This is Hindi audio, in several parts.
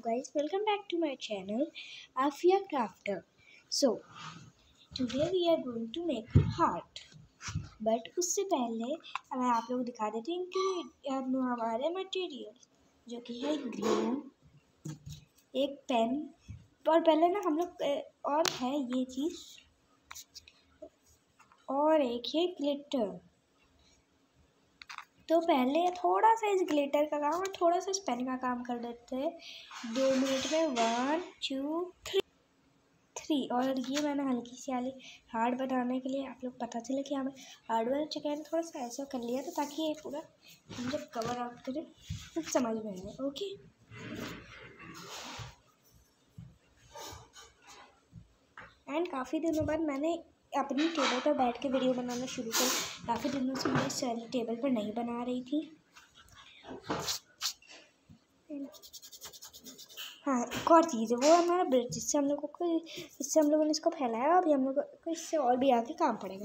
guys, welcome back to my channel Afia Crafter. So today we are going to make a heart. But उससे पहले मैं आप लोग दिखा देती हूँ कि हमारे मटेरियल जो कि है ग्लू, एक पेन और पहले ना हम लोग और है ये चीज़ और एक ये ग्लिटर। तो पहले थोड़ा सा इस ग्लिटर का काम और थोड़ा सा इस पेन का काम कर देते हैं 2 मिनट में। 1 2 3 और ये मैंने हल्की सी वाली हार्ड बनाने के लिए आप लोग पता चले कि हमें हार्ड वाला चिकन थोड़ा सा ऐसा कर लिया था ताकि ये पूरा हम जब कवर आउट करें तो समझ में आए। ओके, एंड काफ़ी दिनों बाद मैंने अपनी टेबल पर बैठ के वीडियो बनाना शुरू कर। काफ़ी दिनों से मैं इस टेबल पर नहीं बना रही थी। हाँ, एक और चीज़ है, वो हमारा ब्रिज, जिससे हम लोगों को इससे हम लोगों ने इसको फैलाया। अभी हम लोगों को इससे और भी आगे काम पड़ेगा।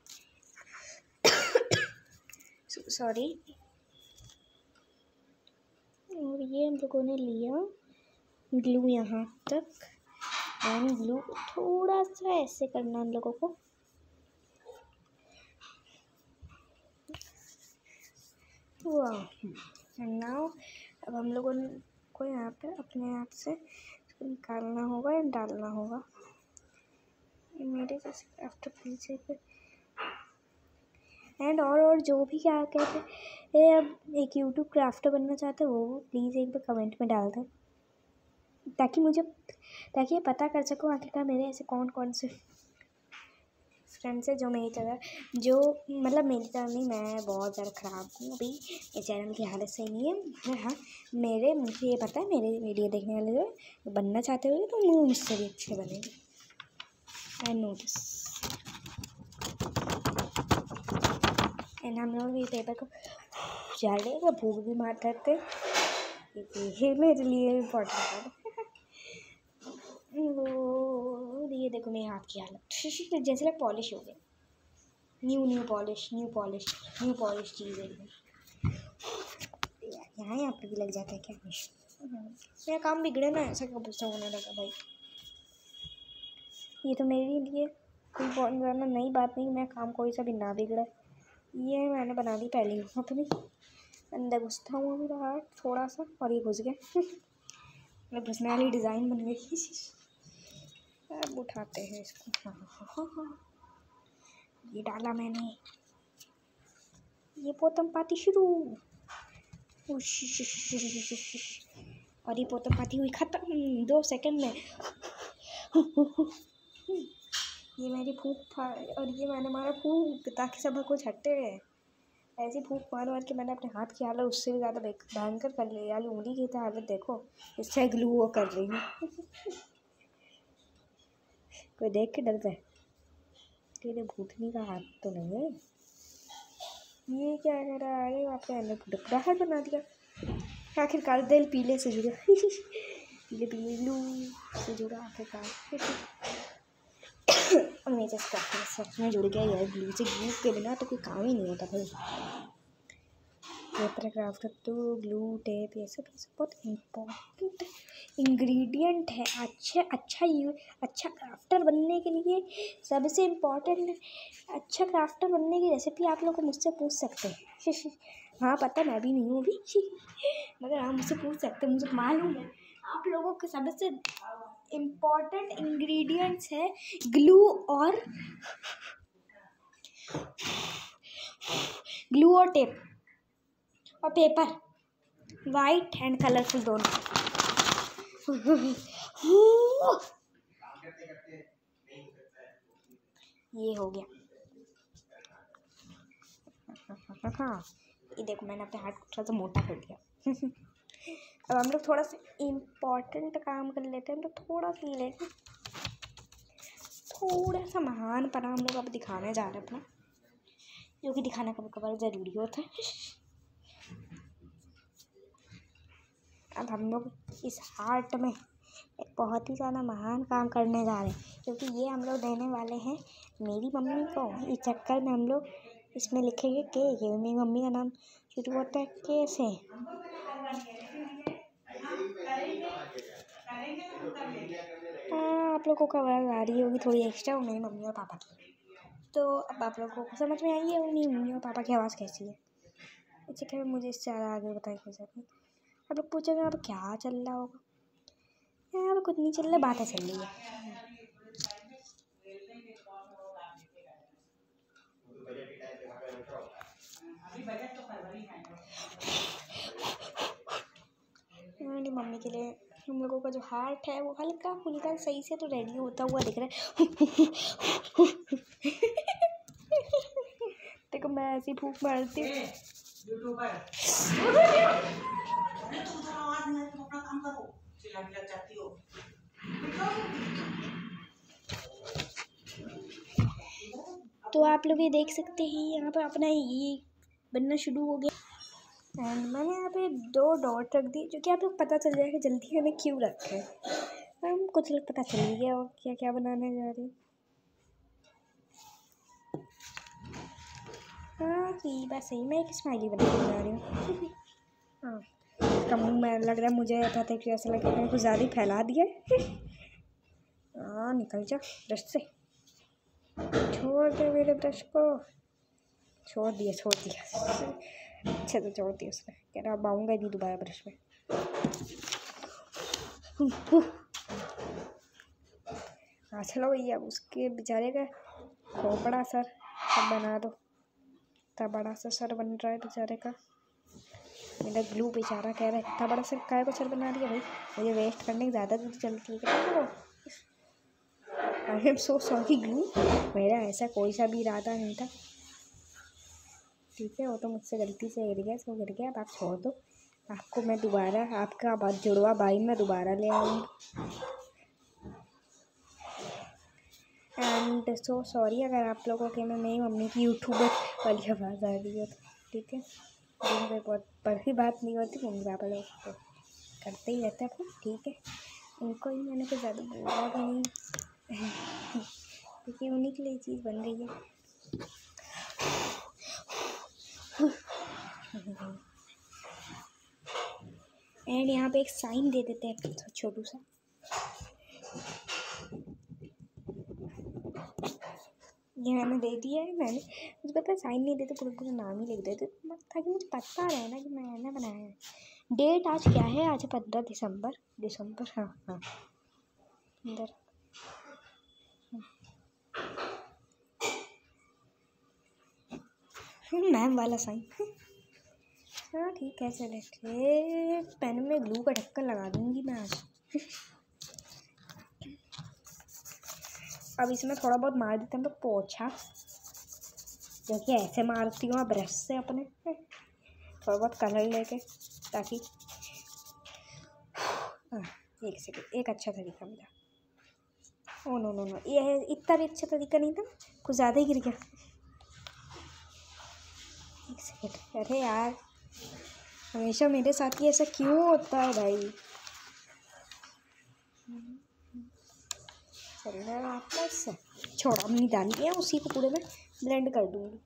सॉरी। और ये हम लोगों ने लिया ग्लू यहाँ तक, एंड ग्लू थोड़ा सा ऐसे करना हम लोगों को। वाह, एंड नाउ अब हम लोगों को यहाँ पे अपने हाथ से इसको निकालना होगा या डालना होगा। मेरे जैसे क्राफ्ट पीछे पे एंड और जो भी क्या कहते हैं, अब एक यूट्यूब क्राफ्टर बनना चाहते हो वो प्लीज़ एक बार कमेंट में डाल दें ताकि ये पता कर सको आखिरकार मेरे ऐसे कौन कौन से फ्रेंड्स है जो मेरी तरह, जो मतलब मेरी तरह नहीं, मैं बहुत ज़्यादा ख़राब हूँ अभी, ये चैनल की हालत सही नहीं है। हाँ, मुझे ये पता है मेरे वीडियो देखने वाले जो बनना चाहते होंगे तो वो मुझसे भी अच्छे बनेंगे। I know this. एंड हम लोग ये पेपर को झाड़ेगा, भूख भी मार करते, ये मेरे लिए इम्पोर्टेंट है। वो ये देखो मेरे हाथ की हालत जैसे लग पॉलिश हो गया। न्यू पॉलिश चीज़ है यहाँ पे भी लग जाता है क्या? मेरा काम बिगड़े ना, ऐसा कब गुस्सा होने लगा भाई। ये तो मेरे लिए कोई बहुत ज़्यादा नई बात नहीं, मैं काम कोई सा भी ना बिगड़ा, ये मैंने बना दी पहले ही। अपनी अंदर घुसता हूँ मेरा हाथ थोड़ा सा और ये घुस गया। मेरा पर्सनली डिज़ाइन बन गई। अब उठाते हैं इसको। हाँ, ये डाला मैंने, ये पोतम पाती शुरू, और ये पोतम पाती हुई खत्म 2 सेकंड में। ये मेरी फूंक और ये मैंने मारा फूंक ताकि सब कुछ हटे। ऐसी फूंक मार के मैंने अपने हाथ की हालत उससे भी ज़्यादा भयंकर कर ली यार। उंगली की तो हालत देखो, इससे ग्लू वो कर रही हूँ। कोई देख के डरता है, तेरे भूतनी का हाथ तो नहीं है। ये क्या कर रहा है? अरे आपके अंदर टुकड़ा बना दिया। आखिरकार दिल पीले से जुड़ा। पीले ग्लू से जुड़ा आखिरकार। और मेरे सच में जुड़ गया यार ग्लू से। ग्लू के बिना तो कोई काम ही नहीं होता भाई। पेपर क्राफ्ट तो ग्लू टेप ये सब बहुत इम्पोर्टेंट इंग्रेडिएंट है। अच्छा क्राफ्टर बनने के लिए सबसे इम्पोर्टेंट, अच्छा क्राफ्टर बनने की रेसिपी आप लोग को मुझसे पूछ सकते हैं। हाँ पता, मैं भी नहीं हूँ अभी, मगर आप मुझसे पूछ सकते हैं, मुझे मालूम है। आप लोगों के सबसे इम्पोर्टेंट इंग्रेडिएंट्स है ग्लू और टेप और पेपर, वाइट एंड कलरफुल दोनों। ये हो गया। हाँ, ये देखो मैंने अपने हाथ को थोड़ा सा मोटा कर दिया। अब हम लोग थोड़ा सा इम्पोर्टेंट काम कर लेते हैं, तो थोड़ा सा ये लेते, थोड़ा सा महान पना हम लोग अब दिखाने जा रहे हैं अपना, जो कि दिखाना कभी कभार ज़रूरी होता है। अब हम लोग इस हार्ट में एक बहुत ही ज़्यादा महान काम करने जा रहे हैं, क्योंकि ये हम लोग देने वाले हैं मेरी मम्मी को। इस चक्कर में हम लोग इसमें लिखेंगे के। मेरी मम्मी का नाम शुरू होता है के से। हाँ, आप लोगों को आवाज़ आ रही होगी थोड़ी एक्स्ट्रा, मेरी मम्मी और पापा की। तो अब आप लोगों को समझ में आई है मेरी मम्मी और पापा की आवाज़ कैसी है। अच्छा क्या मुझे इससे ज़्यादा आगे बताइए कैसे। आप लोग पूछोगे यहाँ पर क्या चल रहा होगा। यहाँ पर कुछ नहीं चल रहा, बातें चल रही है। मेरी मम्मी के लिए हम लोगों का जो हार्ट है वो हल्का फुल्का सही से तो रेडी होता हुआ दिख रहा है। देखो मैं ऐसी फूंक मारती हूँ। तो आप लोग ये देख सकते हैं यहाँ पर अपना ये बनना शुरू हो गया। एंड मैंने यहाँ पे 2 डॉट रख दी, जो कि आप लोग पता चल जाएगा जल्दी हमें क्यों रखा है। हम कुछ लोग पता चल ही गया और क्या क्या बनाने जा रहे हैं। हाँ सही बात सही, मैं एक स्माइली बनाने जा रही हूँ। हाँ इसका मुँह में लग रहा है मुझे पता है कि ऐसा लग रहा है कुछ ज़्यादा ही फैला दिया है। हाँ निकल जा ब्रश से, छोड़ दे मेरे ब्रश को। छोड़ दिया अच्छे से छोड़ दिया उसने। कह रहा अब आऊँगा नहीं दोबारा ब्रश में। हाँ चलो भैया, उसके बेचारे का खोपड़ा सर सब बना दो। इतना बड़ा सा सर बन रहा है बेचारे का। मेरा ग्लू बेचारा कह रहा है इतना बड़ा सर काय को सर बना दिया भाई, मुझे वेस्ट करने की ज़्यादा दूर चलती है। I am so sorry glue, मेरा ऐसा कोई सा भी इरादा नहीं था। ठीक है वो तो मुझसे गलती से गिर गया, सो गिर गया। अब आप छोड़ दो, आपको मैं दोबारा आपका बात जुड़वा भाई मैं दोबारा ले आऊँगी। एंड सो सॉरी अगर आप लोगों के में मेरी मम्मी की यूट्यूबर वाली आवाज़ आ रही है तो ठीक है। दिन में बहुत बड़ी बात नहीं होती, मम्मी पापा लोग तो करते ही रहते हैं। ठीक है उनको ही मैंने कुछ ज़्यादा बोला भी नहीं क्योंकि उन्हीं के लिए चीज़ बन गई है। एंड यहाँ पे एक साइन दे देते हैं छोटू सा। ये मैंने दे दिया है। मैंने मुझे पता है साइन नहीं देते, पूरा नाम ही लिख देते ताकि मुझे पता रहे ना कि मैंने बनाया है। डेट आज क्या है, आज 15 दिसंबर। हाँ हाँ अंदर मैम वाला साइन। हाँ ठीक है चले, पेन में ग्लू का ढक्कन लगा दूंगी मैं आज। अब इसमें थोड़ा बहुत मार देते हैं तो पोछा, जो कि ऐसे मारती हूँ ब्रश से अपने थोड़ा बहुत कलर लेके, ताकि एक सेकेंड, एक अच्छा तरीका मिला। ओ नो नो नो, ये है इतना भी अच्छा तरीका नहीं था, कुछ ज़्यादा ही गिर गया। एक सेकेंड, अरे यार हमेशा मेरे साथ ही ऐसा क्यों होता है भाई। चल रहा है वापस, छोड़ अब नहीं डालनी है, उसी को पूरे में ब्लेंड कर दूँगी।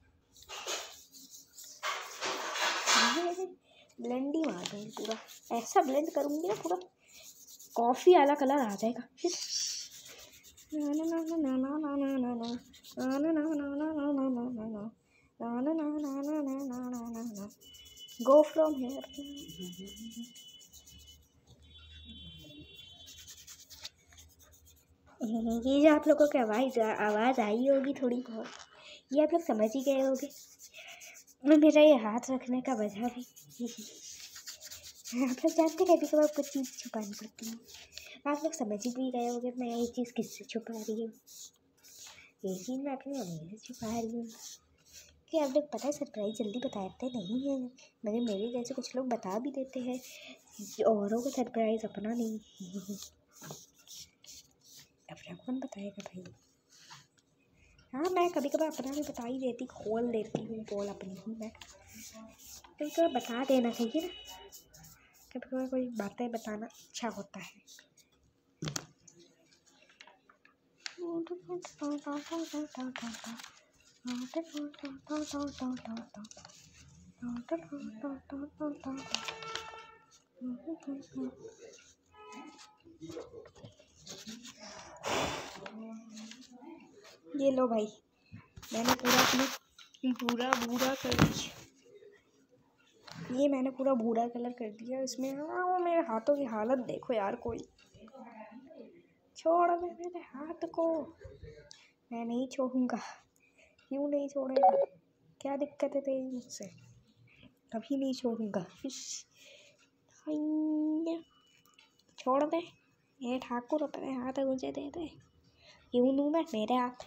ब्लेंड ही मार दूँगी पूरा, ऐसा ब्लेंड करूँगी ना पूरा कॉफ़ी वाला कलर आ जाएगा। Go from here. ये जो आप लोगों को आवाज़ आई होगी थोड़ी बहुत, ये आप लोग समझ ही गए होगे। मेरा ये हाथ रखने का वजह भी आप लोग जानते हैं कभी कभार कुछ चीज़ छुपानी पड़ती है। आप लोग समझ ही भी गए होगे मैं ये चीज़ किससे छुपा रही हूँ। ये चीज़ मैं अपनी मम्मी से छुपा रही हूँ कि आप लोग पता है सरप्राइज जल्दी बताते नहीं हैं, मगर मेरे जैसे कुछ लोग बता भी देते हैं औरों को सरप्राइज, अपना नहीं। अपना कौन बताएगा भाई। हाँ मैं कभी कभार अपना भी बता ही देती, खोल देती हूँ बोल अपनी ही मैं। कभी कभार बता देना चाहिए ना, कभी कभार कोई बातें बताना अच्छा होता है। ये लो भाई, मैंने पूरा भूरा कर दिया। ये मैंने पूरा भूरा कलर कर दिया इसमें। वो मेरे हाथों की हालत देखो यार, कोई छोड़ दे मेरे हाथ को। मैं नहीं छोड़ूंगा। क्यों नहीं छोड़ेगा? क्या दिक्कत है तेरी मुझसे? कभी नहीं छोड़ूंगा। छोड़ दे ये ठाकुर, अपने हाथ मुझे दे दे। क्यों दूँ मैं मेरे हाथ?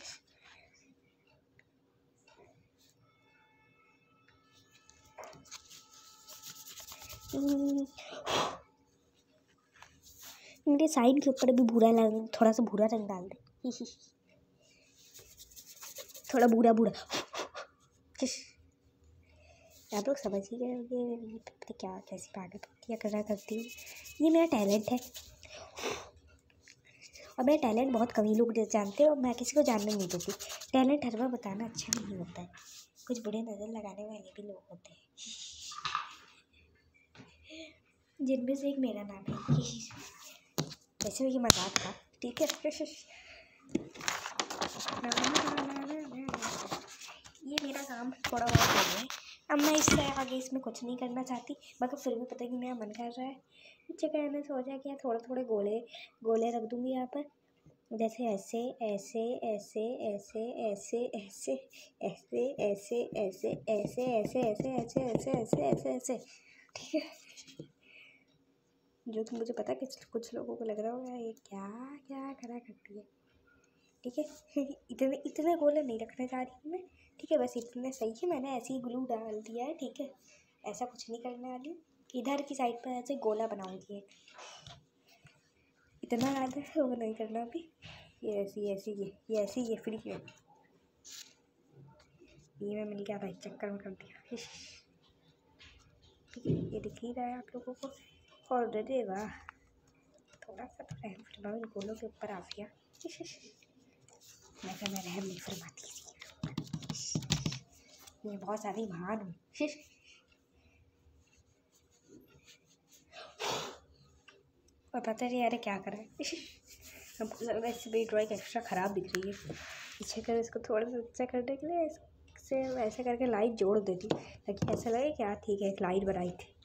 मेरे साइड के ऊपर भी भूरा रंग, थोड़ा सा भूरा रंग डाल दे। थोड़ा भूरा आप लोग समझ ही गए क्या कैसी पागल क्या करती हूँ। ये मेरा टैलेंट है और मेरा टैलेंट बहुत कम ही लोग जानते हैं और मैं किसी को जानने नहीं दूँगी। टैलेंट हर बार बताना अच्छा नहीं होता है, कुछ बुरे नज़र लगाने वाले भी लोग होते हैं, जिनमें से एक मेरा नाम है। वैसे ये मजाक था, ठीक है। ये मेरा काम थोड़ा बहुत हो गया है, अब मैं इससे आगे इसमें कुछ नहीं करना चाहती, मगर फिर भी पता है कि मेरा मन कर रहा है। नीचे मैंने सोचा कि थोड़े थोड़े गोले रख दूँगी यहाँ पर, जैसे ऐसे ऐसे ऐसे ऐसे ऐसे ऐसे ऐसे ऐसे ऐसे ऐसे ऐसे ऐसे ऐसे ऐसे ऐसे ऐसे ऐसे, ठीक है। जो कि मुझे पता है कि कुछ लोगों को लग रहा होगा ये क्या क्या करा करती है, ठीक है। इतने गोले नहीं रखने जा रही हूँ मैं, ठीक है। बस इतने सही है, मैंने ऐसे ही ग्लू डाल दिया है, ठीक है। ऐसा कुछ नहीं करने वाली हूँ। इधर की साइड पर ऐसे गोला बनाऊंगी, इतना ज़्यादा है वो नहीं करना अभी। ये ऐसी ये फ्री है, ये मैं मिल गया भाई, चक्कर में कर दिया। ये दिख ही रहा है आप लोगों को। और दे वाह, थोड़ा सा तो रहम फरमाओ इन गोलों के ऊपर आ गया। मैं रहम नहीं फरमाती, मैं बहुत ज़्यादा महान हूँ। और पता नहीं यार क्या करें। हमको लग रहा है इससे मेरी ड्राइंग एक्स्ट्रा ख़राब दिख रही है, पीछे कर इसको थोड़ा सा अच्छा करने के लिए इससे ऐसे करके लाइट जोड़ देती, ताकि ऐसा लगे कि हाँ ठीक है एक लाइट बनाई थी।